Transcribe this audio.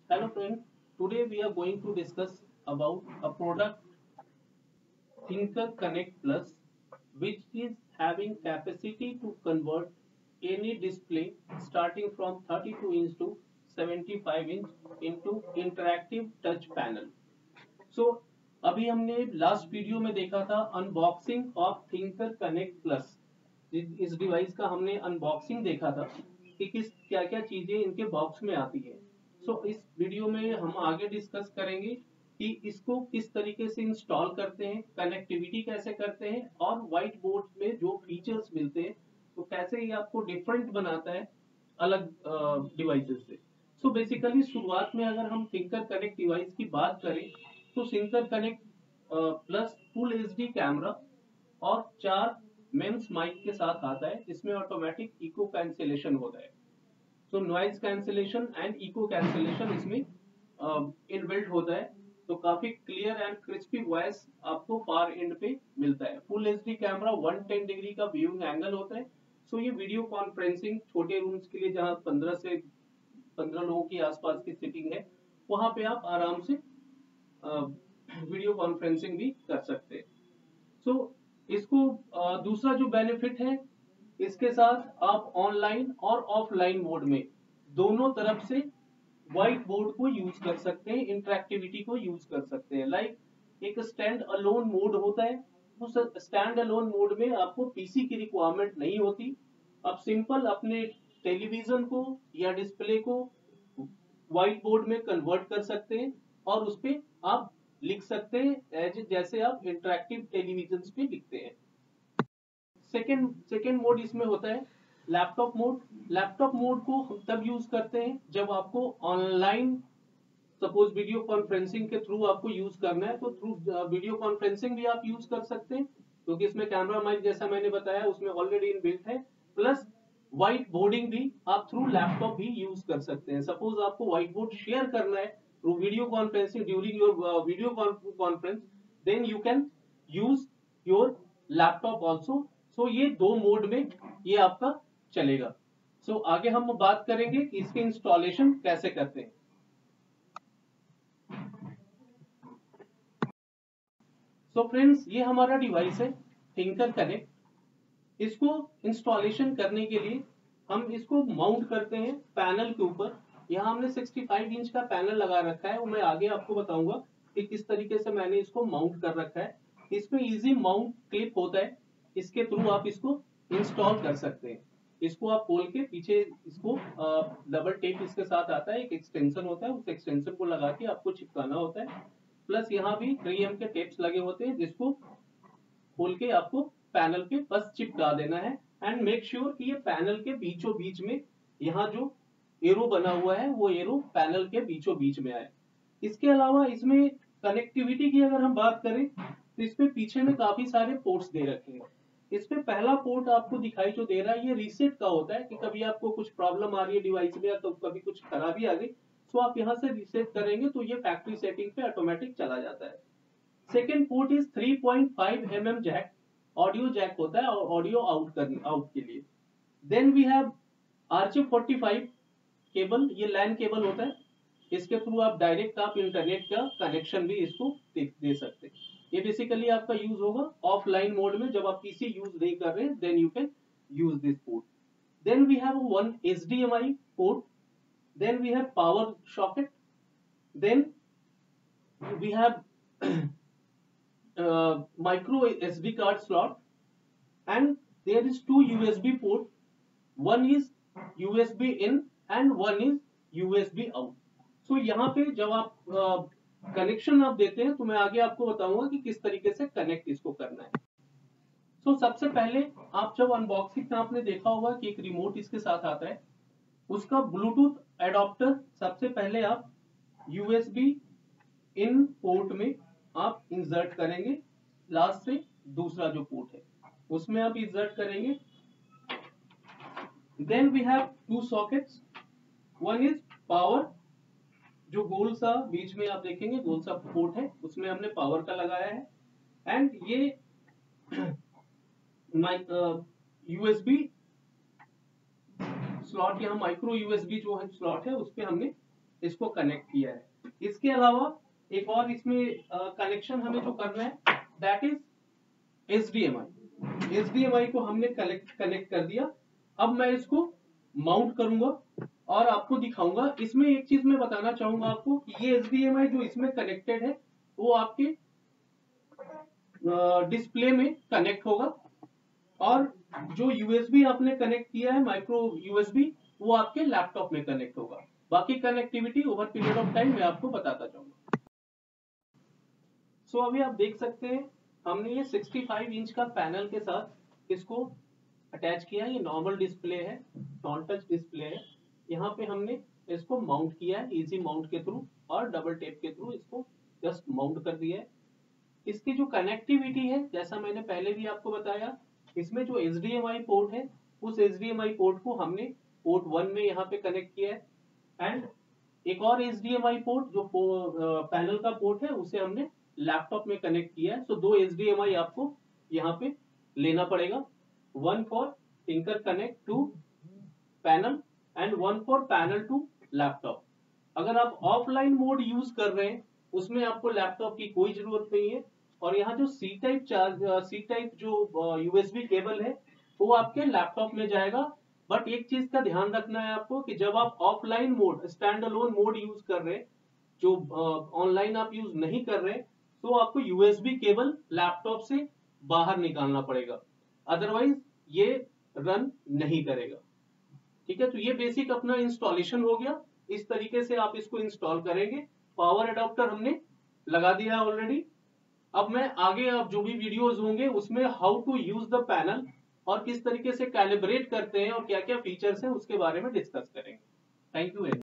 Hello friend, today we are going to discuss about a product Thinker Connect Plus which is having capacity to convert any display starting from 32 inch to 75 inch into interactive touch panel. So अभी हमने last video में देखा था unboxing of Thinker Connect Plus. इस device का हमने unboxing देखा था कि किस क्या क्या चीजें इनके बॉक्स में आती है। इस वीडियो में हम आगे डिस्कस करेंगे कि इसको किस तरीके से इंस्टॉल करते हैं, कनेक्टिविटी कैसे करते हैं और व्हाइट बोर्ड में जो फीचर्स मिलते हैं तो कैसे ये आपको डिफरेंट बनाता है अलग डिवाइसेस से। बेसिकली शुरुआत में अगर हम थिंकर कनेक्ट डिवाइस की बात करें तो Thinker Connect Plus full HD camera और 4 मेंस माइक के साथ आता है जिसमें ऑटोमेटिक इको कैंसिलेशन होता है। Noise cancellation and echo cancellation इसमें इनबिल्ट होता है, तो काफी क्लियर एंड क्रिस्पी वॉइस आपको फार एंड पे मिलता है। फुल एचडी कैमरा 110 डिग्री का व्यूइंग एंगल होता है। ये वीडियो कॉन्फ्रेंसिंग छोटे रूम्स के लिए जहां 15 से 15 लोगों की आसपास की सिटिंग है वहां पे आप आराम से वीडियो कॉन्फ्रेंसिंग भी कर सकते हैं। इसको दूसरा जो बेनिफिट है, इसके साथ आप ऑनलाइन और ऑफलाइन मोड में दोनों तरफ से व्हाइट बोर्ड को यूज कर सकते हैं, इंटरेक्टिविटी को यूज कर सकते हैं। एक स्टैंड अलोन मोड होता है, उस स्टैंड अलोन मोड में आपको पीसी की रिक्वायरमेंट नहीं होती। आप सिंपल अपने टेलीविजन को या डिस्प्ले को व्हाइट बोर्ड में कन्वर्ट कर सकते हैं और उस पे आप लिख सकते हैं जैसे आप इंटरेक्टिव टेलीविजन पे लिखते हैं। सेकेंड मोड इसमें होता है लैपटॉप मोड। लैपटॉप मोड को हम तब यूज करते हैं जब आपको ऑनलाइन सपोज वीडियो कॉन्फ्रेंसिंग के थ्रू आपको यूज करना है, तो थ्रू वीडियो कॉन्फ्रेंसिंग भी आप यूज कर सकते हैं क्योंकि इसमें कैमरा माइक जैसा मैंने बताया उसमें ऑलरेडी इनबिल्ट है। प्लस व्हाइट बोर्डिंग भी आप थ्रू लैपटॉप भी यूज कर सकते हैं। सपोज आपको व्हाइट बोर्ड शेयर करना है through video conferencing during your video conference, then you can use your laptop also. ये दो मोड में ये आपका चलेगा। आगे हम बात करेंगे कि इसके इंस्टॉलेशन कैसे करते हैं। फ्रेंड्स, ये हमारा डिवाइस है थिंकर कनेक्ट। इसको इंस्टॉलेशन करने के लिए हम इसको माउंट करते हैं पैनल के ऊपर। यहाँ हमने 65 इंच का पैनल लगा रखा है, वो मैं आगे आपको बताऊंगा कि किस तरीके से मैंने इसको माउंट कर रखा है। इसमें इजी माउंट क्लिप होता है, इसके थ्रू आप इसको इंस्टॉल कर सकते हैं। इसको आप खोल के पीछे इसको डबल टेप इसके साथ आता है, एक एक्सटेंशन होता है, उस एक्सटेंशन को लगा के आपको चिपकाना होता है। प्लस यहाँ भी 3M के टेप्स लगे होते हैं जिसको खोल के आपको पैनल पे बस चिपका देना है। एंड मेक श्योर कि ये पैनल के बीचों बीच में यहाँ जो एरो बना हुआ है वो एरो पैनल के बीचों बीच में आए। इसके अलावा इसमें कनेक्टिविटी की अगर हम बात करें तो इसमें पीछे में काफी सारे पोर्ट्स दे रखे हैं। इसमें पहला पोर्ट आपको दिखाई जो दे रहा है ये रीसेट का होता है कि कभी आपको कुछ प्रॉब्लम आ रही है डिवाइस में या तो कभी कुछ खराबी आ गई, तो आप यहाँ से रीसेट करेंगे तो ये फैक्ट्री सेटिंग पे ऑटोमेटिक चला जाता है। Second port is 3.5 mm jack, audio jack होता है और ऑडियो आउट के लिए। Then we have RJ45 cable, ये लैन केबल होता है, इसके थ्रू आप डायरेक्ट आप इंटरनेट का कनेक्शन भी इसको दे सकते हैं। ये बेसिकली आपका यूज होगा ऑफलाइन मोड में, जब आप पीसी यूज नहीं कर रहे then you can use this port. Then we have one HDMI port, then we have power socket, then we have micro SD card slot, and there is two USB port, one is USB in and one is USB out। यहाँ पे जब आप connection आप देते हैं तो मैं आगे आपको बताऊंगा कि किस तरीके से कनेक्ट इसको करना है। सबसे पहले आप जब अनबॉक्सिंग में आपने देखा होगा कि एक रिमोट इसके साथ आता है, उसका ब्लूटूथ एडॉप्टर सबसे पहले आप USB इन पोर्ट में आप इंसर्ट करेंगे। लास्ट से दूसरा जो पोर्ट है उसमें आप इंसर्ट करेंगे। Then we have two sockets, one is power, जो गोल सा बीच में आप देखेंगे गोल सा पोर्ट है उसमें हमने पावर का लगाया है। एंड ये USB स्लॉट, यहाँ माइक्रो USB जो है स्लॉट है उस पे हमने इसको कनेक्ट किया है। इसके अलावा एक और इसमें कनेक्शन हमें जो करना है दैट इज HDMI। HDMI को हमने कनेक्ट कर दिया। अब मैं इसको माउंट करूंगा और आपको दिखाऊंगा। इसमें एक चीज मैं बताना चाहूंगा आपको कि ये HDMI जो इसमें कनेक्टेड है वो आपके डिस्प्ले में कनेक्ट होगा, और जो यूएसबी आपने कनेक्ट किया है माइक्रो यूएसबी, वो आपके लैपटॉप में कनेक्ट होगा। बाकी connectivity over period of time मैं आपको बताता जाऊंगा। सो अभी आप देख सकते हैं हमने ये 65 इंच का पैनल के साथ इसको अटैच किया है। ये नॉर्मल डिस्प्ले है, नॉन टच डिस्प्ले है। यहाँ पे हमने इसको माउंट किया है इजी माउंट के थ्रू और डबल टेप के थ्रू इसको जस्ट माउंट कर दिया है। इसकी जो कनेक्टिविटी है जैसा मैंने पहले भी आपको बताया, इसमें जो HDMI पोर्ट है उस HDMI पोर्ट को हमने पोर्ट 1 में यहाँ पे कनेक्ट किया है, एंड एक और HDMI पोर्ट जो पैनल का पोर्ट है उसे हमने लैपटॉप में कनेक्ट किया है। सो दो HDMI आपको यहाँ पे लेना पड़ेगा, one for Thinker Connect to panel and one for panel to laptop. अगर आप ऑफलाइन मोड यूज कर रहे हैं उसमें आपको लैपटॉप की कोई जरूरत नहीं है। और यहाँ जो सी टाइप जो यूएसबी केबल है वो आपके लैपटॉप में जाएगा। बट एक चीज का ध्यान रखना है आपको कि जब आप offline mode standalone mode use कर रहे हैं, जो ऑनलाइन आप यूज नहीं कर रहे, तो आपको यूएसबी केबल लैपटॉप से बाहर निकालना पड़ेगा, अदरवाइज ये रन नहीं करेगा। ठीक है, तो ये बेसिक अपना इंस्टॉलेशन हो गया। इस तरीके से आप इसको इंस्टॉल करेंगे। पावर एडाप्टर हमने लगा दिया ऑलरेडी। अब मैं आगे अब जो भी वीडियोस होंगे उसमें how to use the panel और किस तरीके से कैलिब्रेट करते हैं और क्या क्या फीचर्स हैं उसके बारे में डिस्कस करेंगे। Thank you.